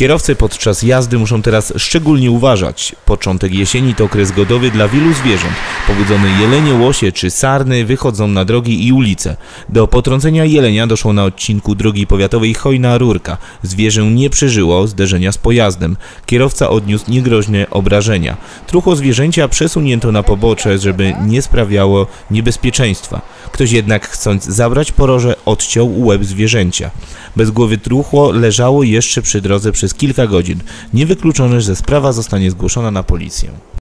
Kierowcy podczas jazdy muszą teraz szczególnie uważać. Początek jesieni to okres godowy dla wielu zwierząt. Pobudzone jelenie, łosie czy sarny wychodzą na drogi i ulice. Do potrącenia jelenia doszło na odcinku drogi powiatowej Chojna-Rurka. Zwierzę nie przeżyło zderzenia z pojazdem. Kierowca odniósł niegroźne obrażenia. Truchło zwierzęcia przesunięto na pobocze, żeby nie sprawiało niebezpieczeństwa. Ktoś jednak, chcąc zabrać poroże, odciął łeb zwierzęcia. Bezgłowe truchło leżało jeszcze przy drodze przez kilka godzin. Niewykluczone, że sprawa zostanie zgłoszona na policję.